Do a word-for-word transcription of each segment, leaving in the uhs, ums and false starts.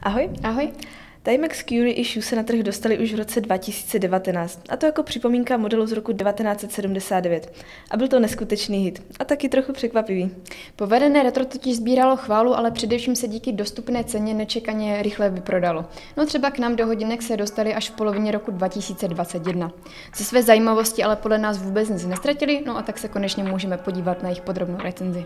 Ahoj. Ahoj. Timex Curie Issue se na trh dostali už v roce dva tisíce devatenáct, a to jako připomínka modelu z roku devatenáct set sedmdesát devět. A byl to neskutečný hit. A taky trochu překvapivý. Povedené retro totiž sbíralo chválu, ale především se díky dostupné ceně nečekaně rychle vyprodalo. No třeba k nám do hodinek se dostali až v polovině roku dva tisíce dvacet jedna. Ze své zajímavosti ale podle nás vůbec nic nestratili, no a tak se konečně můžeme podívat na jejich podrobnou recenzi.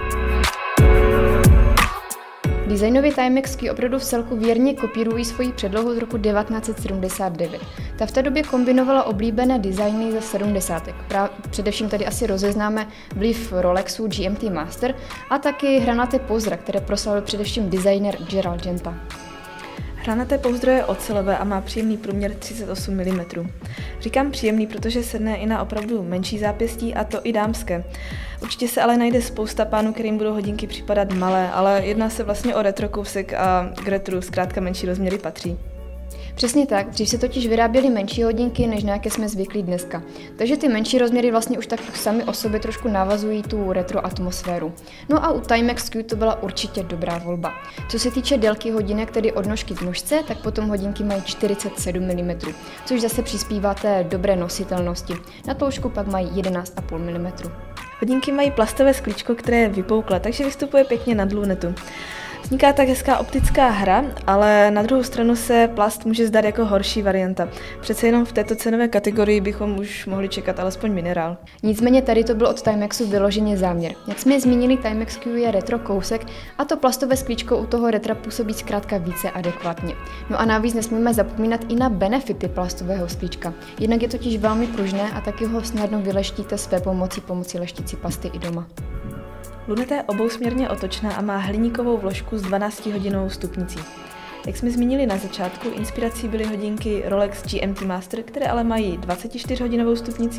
Designově Timexky opravdu v celku věrně kopírují svoji předlohu z roku devatenáct set sedmdesát devět. Ta v té době kombinovala oblíbené designy ze sedmdesátek. Především tady asi rozeznáme vliv Rolexu G M T Master a taky hranaté pouzdra, které proslavil především designer Gerald Genta. Hranaté pouzdro je ocelové a má příjemný průměr třicet osm milimetrů. Říkám příjemný, protože sedne i na opravdu menší zápěstí, a to i dámské. Určitě se ale najde spousta pánů, kterým budou hodinky připadat malé, ale jedná se vlastně o retro kousek a k retru zkrátka menší rozměry patří. Přesně tak, dřív se totiž vyráběly menší hodinky, než na jaké jsme zvyklí dneska. Takže ty menší rozměry vlastně už tak sami o sobě trošku navazují tu retro atmosféru. No a u Timex Q to byla určitě dobrá volba. Co se týče délky hodinek, tedy od nožky k nožce, tak potom hodinky mají čtyřicet sedm milimetrů, což zase přispívá té dobré nositelnosti. Na tloušťku pak mají jedenáct celá pět milimetru. Hodinky mají plastové sklíčko, které je vypouklé, takže vystupuje pěkně nad lunetu. Vzniká tak hezká optická hra, ale na druhou stranu se plast může zdát jako horší varianta. Přece jenom v této cenové kategorii bychom už mohli čekat alespoň minerál. Nicméně tady to byl od Timexu vyloženě záměr. Jak jsme zmínili, Timex Q je retro kousek a to plastové sklíčko u toho retra působí zkrátka více adekvátně. No a navíc nesmíme zapomínat i na benefity plastového sklíčka. Jednak je totiž velmi pružné a taky ho snadno vyleštíte své pomocí pomocí leštící pasty i doma. Luneta je obousměrně otočná a má hliníkovou vložku s dvanáctihodinovou stupnicí. Jak jsme zmínili na začátku, inspirací byly hodinky Rolex G M T Master, které ale mají dvacetičtyřhodinovou stupnicí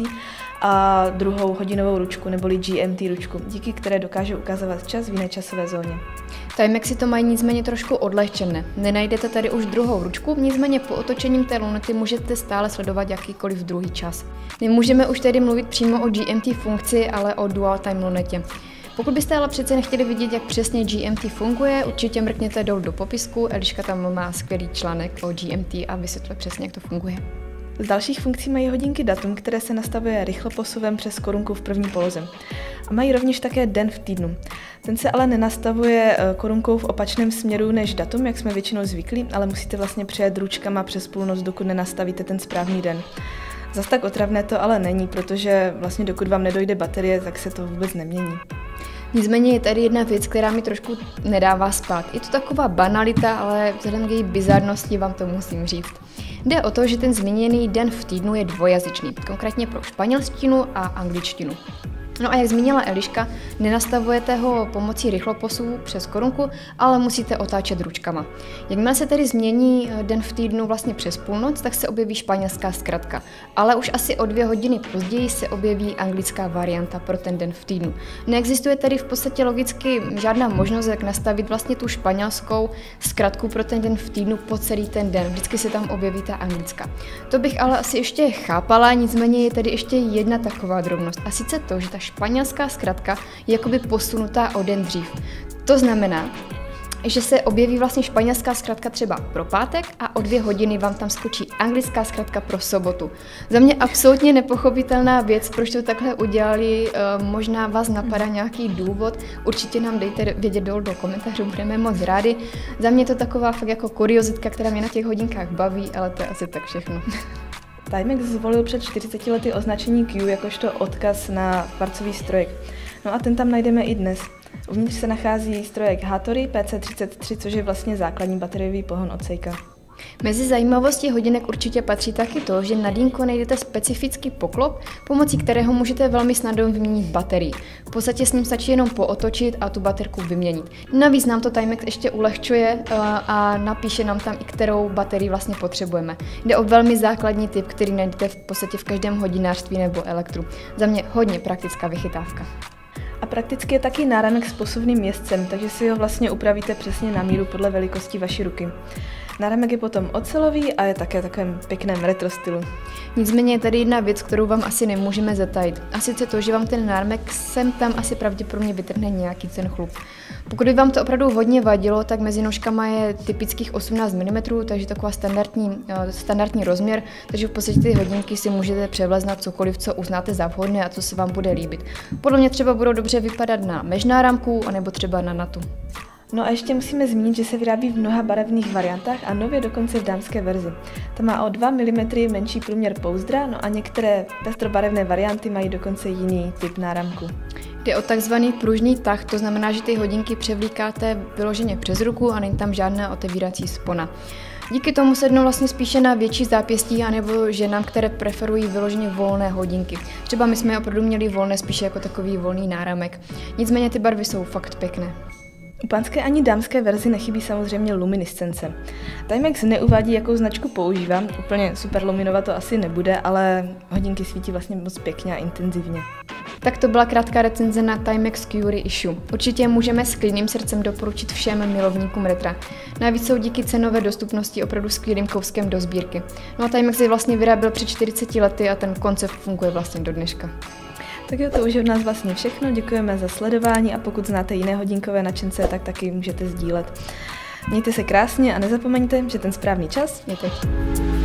a druhou hodinovou ručku neboli G M T ručku, díky které dokážou ukazovat čas v jiné časové zóně. Timexy to mají nicméně trošku odlehčené. Nenajdete tady už druhou ručku, nicméně po otočením té lunety můžete stále sledovat jakýkoliv druhý čas. Nemůžeme už tedy mluvit přímo o G M T funkci, ale o dual time lunetě. Pokud byste ale přece nechtěli vidět, jak přesně G M T funguje, určitě mrkněte dolů do popisku, Eliška tam má skvělý článek o G M T a vysvětluje přesně, jak to funguje. Z dalších funkcí mají hodinky datum, které se nastavuje rychle posuvem přes korunku v první poloze. A mají rovněž také den v týdnu. Ten se ale nenastavuje korunkou v opačném směru než datum, jak jsme většinou zvyklí, ale musíte vlastně přejet ručkama přes půlnoc, dokud nenastavíte ten správný den. Zas tak otravné to ale není, protože vlastně dokud vám nedojde baterie, tak se to vůbec nemění. Nicméně je tady jedna věc, která mi trošku nedává spát. Je to taková banalita, ale vzhledem k její bizarnosti vám to musím říct. Jde o to, že ten zmíněný den v týdnu je dvojazyčný, konkrétně pro španělštinu a angličtinu. No a jak zmínila Eliška, nenastavujete ho pomocí rychloposuvu přes korunku, ale musíte otáčet ručkama. Jakmile se tedy změní den v týdnu vlastně přes půlnoc, tak se objeví španělská zkratka. Ale už asi o dvě hodiny později se objeví anglická varianta pro ten den v týdnu. Neexistuje tedy v podstatě logicky žádná možnost, jak nastavit vlastně tu španělskou zkratku pro ten den v týdnu po celý ten den. Vždycky se tam objeví ta anglická. To bych ale asi ještě chápala, nicméně je tady ještě jedna taková drobnost. A sice to, že ta španělská zkratka je jakoby posunutá o den dřív. To znamená, že se objeví vlastně španělská zkratka třeba pro pátek a o dvě hodiny vám tam skočí anglická zkratka pro sobotu. Za mě absolutně nepochopitelná věc, proč to takhle udělali, možná vás napadá nějaký důvod, určitě nám dejte vědět dolů do komentářů, budeme moc rádi. Za mě to taková fakt jako kuriozitka, která mě na těch hodinkách baví, ale to je asi tak všechno. Timex zvolil před čtyřiceti lety označení Q jakožto odkaz na kvarcový strojek. No a ten tam najdeme i dnes. Uvnitř se nachází strojek Hattori P C třicet tři, což je vlastně základní bateriový pohon od Seika. Mezi zajímavosti hodinek určitě patří taky to, že na dýnko najdete specifický poklop, pomocí kterého můžete velmi snadno vyměnit baterii. V podstatě s ním stačí jenom pootočit a tu baterku vyměnit. Navíc nám to Timex ještě ulehčuje a napíše nám tam i kterou baterii vlastně potřebujeme. Jde o velmi základní typ, který najdete v podstatě v každém hodinářství nebo elektru. Za mě hodně praktická vychytávka. A prakticky je taky náramek s posuvným jezdcem, takže si ho vlastně upravíte přesně na míru podle velikosti vaší ruky. Náramek je potom ocelový a je také takovém pěkném retro stylu. Nicméně je tady jedna věc, kterou vám asi nemůžeme zatajit. A sice to, že vám ten náramek sem tam asi pravděpodobně vytrhne nějaký ten chlup. Pokud by vám to opravdu hodně vadilo, tak mezi nožkama je typických osmnáct milimetrů, takže taková standardní, standardní rozměr, takže v podstatě ty hodinky si můžete převlézt na cokoliv, co uznáte za vhodné a co se vám bude líbit. Podle mě třeba budou dobře vypadat na mežnáramku, anebo třeba na natu. No a ještě musíme zmínit, že se vyrábí v mnoha barevných variantách a nově dokonce v dámské verzi. Ta má o dva milimetry menší průměr pouzdra, no a některé pestrobarevné varianty mají dokonce jiný typ náramku. Jde o takzvaný pružný tah, to znamená, že ty hodinky převlíkáte vyloženě přes ruku a není tam žádná otevírací spona. Díky tomu sednou vlastně spíše na větší zápěstí anebo ženám, které preferují vyloženě volné hodinky. Třeba my jsme je opravdu měli volné spíše jako takový volný náramek. Nicméně ty barvy jsou fakt pěkné. U pánské ani dámské verzi nechybí samozřejmě luminiscence. Timex neuvádí, jakou značku používám, úplně super luminova to asi nebude, ale hodinky svítí vlastně moc pěkně a intenzivně. Tak to byla krátká recenze na Timex Curie Issue. Určitě můžeme s klidným srdcem doporučit všem milovníkům retra. Navíc jsou díky cenové dostupnosti opravdu skvělým kouskem do sbírky. No a Timex je vlastně vyráběl před čtyřiceti lety a ten koncept funguje vlastně do dneška. Tak jo, to už je od nás vlastně všechno, děkujeme za sledování a pokud znáte jiné hodinkové nadšence, tak taky můžete sdílet. Mějte se krásně a nezapomeňte, že ten správný čas je teď.